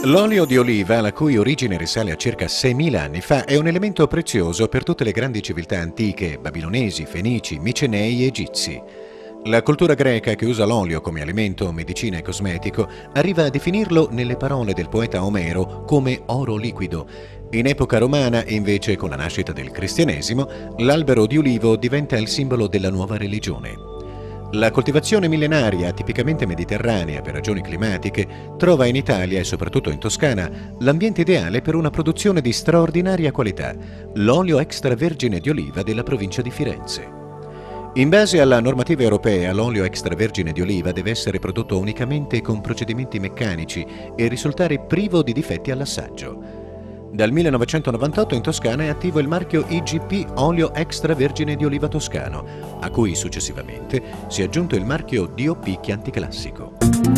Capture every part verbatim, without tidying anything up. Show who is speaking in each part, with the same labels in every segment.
Speaker 1: L'olio di oliva, la cui origine risale a circa seimila anni fa, è un elemento prezioso per tutte le grandi civiltà antiche, babilonesi, fenici, micenei e egizi. La cultura greca, che usa l'olio come alimento, medicina e cosmetico, arriva a definirlo, nelle parole del poeta Omero, come oro liquido. In epoca romana, invece, con la nascita del cristianesimo, l'albero di ulivo diventa il simbolo della nuova religione. La coltivazione millenaria, tipicamente mediterranea per ragioni climatiche, trova in Italia e soprattutto in Toscana l'ambiente ideale per una produzione di straordinaria qualità, l'olio extravergine di oliva della provincia di Firenze. In base alla normativa europea, l'olio extravergine di oliva deve essere prodotto unicamente con procedimenti meccanici e risultare privo di difetti all'assaggio. Dal millenovecentonovantotto in Toscana è attivo il marchio I G P Olio Extravergine di Oliva Toscano, a cui successivamente si è aggiunto il marchio D O P Chianti Classico.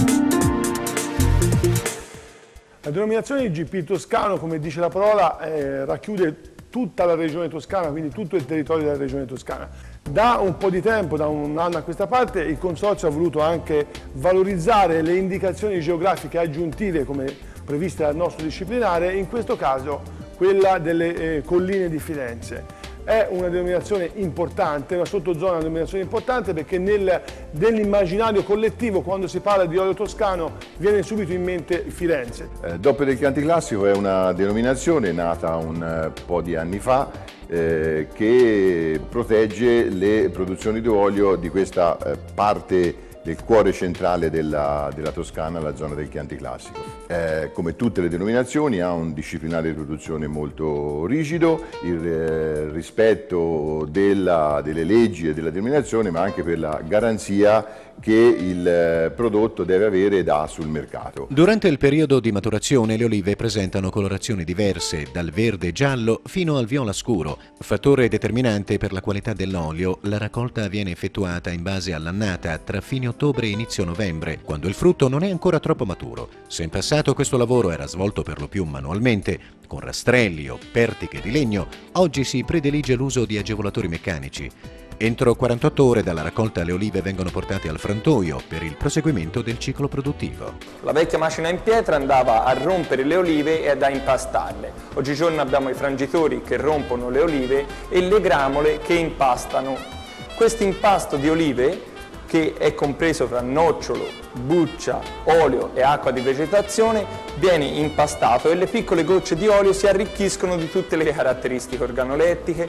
Speaker 2: La denominazione I G P Toscano, come dice la parola, eh, racchiude tutta la regione toscana, quindi tutto il territorio della regione toscana. Da un po' di tempo, da un anno a questa parte, il Consorzio ha voluto anche valorizzare le indicazioni geografiche aggiuntive come previste dal nostro disciplinare, in questo caso quella delle eh, colline di Firenze. È una denominazione importante, una sottozona, una denominazione importante perché nel, nell'immaginario collettivo, quando si parla di olio toscano, viene subito in mente Firenze.
Speaker 3: Eh, Doppio del Chianti Classico è una denominazione nata un eh, po' di anni fa eh, che protegge le produzioni di olio di questa eh, parte del cuore centrale della, della Toscana, la zona del Chianti Classico. Eh, come tutte le denominazioni ha un disciplinare di produzione molto rigido, il eh, rispetto della, delle leggi e della denominazione, ma anche per la garanzia che il eh, prodotto deve avere ed ha sul mercato.
Speaker 1: Durante il periodo di maturazione le olive presentano colorazioni diverse, dal verde giallo fino al viola scuro. Fattore determinante per la qualità dell'olio, la raccolta viene effettuata in base all'annata tra fine ottobre e inizio novembre, quando il frutto non è ancora troppo maturo. Se in passato questo lavoro era svolto per lo più manualmente, con rastrelli o pertiche di legno, oggi si predilige l'uso di agevolatori meccanici. Entro quarantotto ore dalla raccolta le olive vengono portate al frantoio per il proseguimento del ciclo produttivo.
Speaker 4: La vecchia macina in pietra andava a rompere le olive e ad impastarle. Oggigiorno abbiamo i frangitori che rompono le olive e le gramole che impastano. Questo impasto di olive, che è compreso fra nocciolo, buccia, olio e acqua di vegetazione, viene impastato e le piccole gocce di olio si arricchiscono di tutte le caratteristiche organolettiche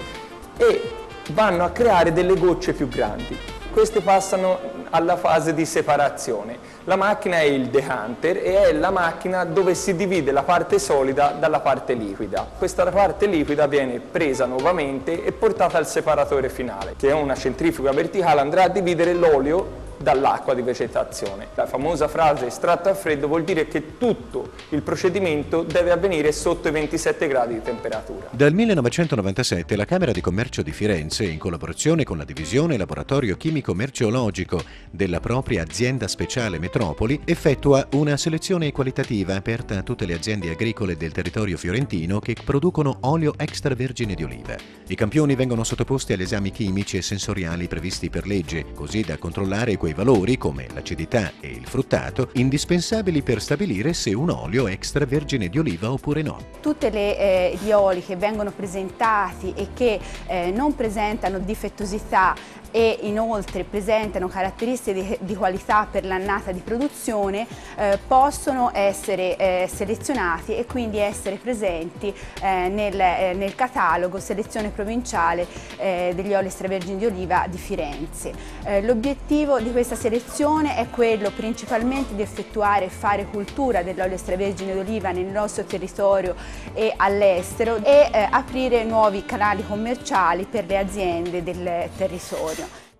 Speaker 4: e vanno a creare delle gocce più grandi. Queste passano alla fase di separazione. La macchina è il decanter e è la macchina dove si divide la parte solida dalla parte liquida. Questa parte liquida viene presa nuovamente e portata al separatore finale, che è una centrifuga verticale, andrà a dividere l'olio dall'acqua di vegetazione. La famosa frase estratto a freddo vuol dire che tutto il procedimento deve avvenire sotto i ventisette gradi di temperatura.
Speaker 1: Dal millenovecentonovantasette la Camera di Commercio di Firenze, in collaborazione con la divisione Laboratorio Chimico Merceologico della propria azienda speciale Metropoli, effettua una selezione qualitativa aperta a tutte le aziende agricole del territorio fiorentino che producono olio extravergine di oliva. I campioni vengono sottoposti agli esami chimici e sensoriali previsti per legge, così da controllare quei valori, come l'acidità e il fruttato, indispensabili per stabilire se un olio è extravergine di oliva oppure no.
Speaker 5: Tutti eh, gli oli che vengono presentati e che eh, non presentano difettosità e inoltre presentano caratteristiche di, di qualità per l'annata di produzione eh, possono essere eh, selezionati e quindi essere presenti eh, nel, eh, nel catalogo selezione provinciale eh, degli oli extravergini di oliva di Firenze. Eh, l'obiettivo di questa selezione è quello principalmente di effettuare e fare cultura dell'olio extravergine di oliva nel nostro territorio e all'estero e eh, aprire nuovi canali commerciali per le aziende del territorio.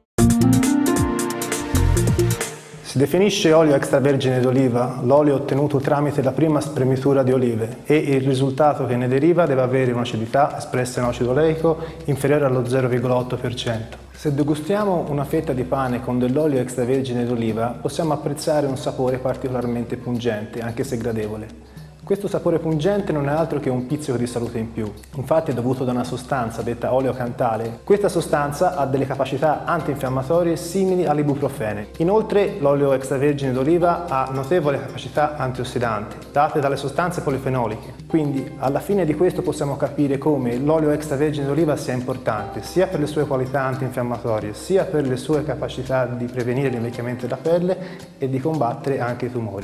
Speaker 6: Si definisce olio extravergine d'oliva l'olio ottenuto tramite la prima spremitura di olive e il risultato che ne deriva deve avere un'acidità espressa in acido oleico inferiore allo zero virgola otto per cento. Se degustiamo una fetta di pane con dell'olio extravergine d'oliva possiamo apprezzare un sapore particolarmente pungente, anche se gradevole. Questo sapore pungente non è altro che un pizzico di salute in più, infatti è dovuto da una sostanza detta oleo cantale. Questa sostanza ha delle capacità antinfiammatorie simili all'ibuprofene. Inoltre l'olio extravergine d'oliva ha notevoli capacità antiossidanti, date dalle sostanze polifenoliche. Quindi alla fine di questo possiamo capire come l'olio extravergine d'oliva sia importante, sia per le sue qualità antinfiammatorie, sia per le sue capacità di prevenire l'invecchiamento della pelle e di combattere anche i tumori.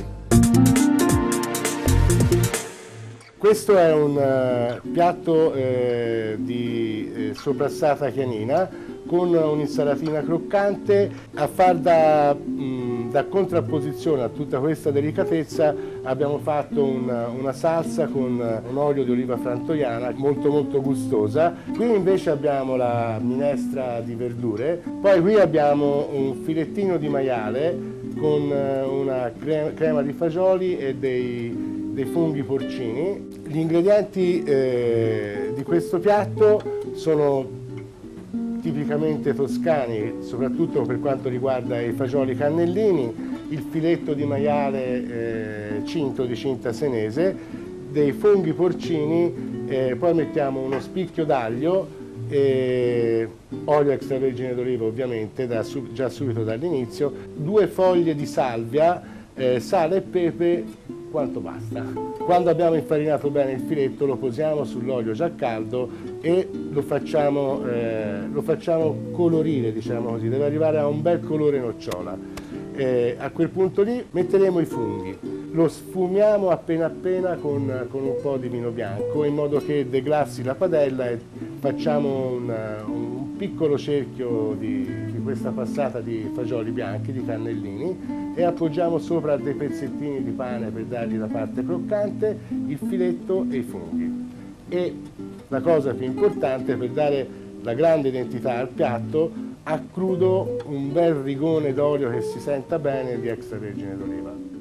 Speaker 2: Questo è un uh, piatto eh, di eh, soprassata chianina con un'insalatina croccante. A far da, mh, da contrapposizione a tutta questa delicatezza abbiamo fatto una, una salsa con un olio di oliva frantoiana molto molto gustosa. Qui invece abbiamo la minestra di verdure, poi qui abbiamo un filettino di maiale con una crema, crema di fagioli e dei dei funghi porcini. Gli ingredienti eh, di questo piatto sono tipicamente toscani, soprattutto per quanto riguarda i fagioli cannellini, il filetto di maiale eh, cinto di cinta senese, dei funghi porcini, eh, poi mettiamo uno spicchio d'aglio, e olio extravergine d'oliva ovviamente da, su, già subito dall'inizio, due foglie di salvia, eh, sale e pepe quanto basta. Quando abbiamo infarinato bene il filetto lo posiamo sull'olio già caldo e lo facciamo, eh, lo facciamo colorire, diciamo così, deve arrivare a un bel colore nocciola. Eh, a quel punto lì metteremo i funghi, lo sfumiamo appena appena con, con un po' di vino bianco in modo che deglassi la padella e facciamo un, un piccolo cerchio di, di questa passata di fagioli bianchi, di cannellini, e appoggiamo sopra dei pezzettini di pane per dargli la parte croccante, il filetto e i funghi. E la cosa più importante, per dare la grande identità al piatto, a crudo un bel rigone d'olio che si senta bene di extravergine d'oliva.